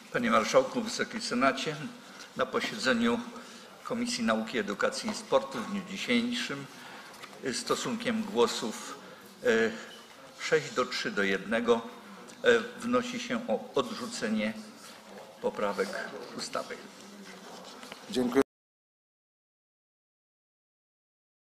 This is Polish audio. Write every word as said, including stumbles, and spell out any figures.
Panie Marszałku, Wysoki Senacie, na posiedzeniu Komisji Nauki, Edukacji i Sportu w dniu dzisiejszym stosunkiem głosów sześć do trzy do jednego wnosi się o odrzucenie poprawek ustawy. Dziękuję.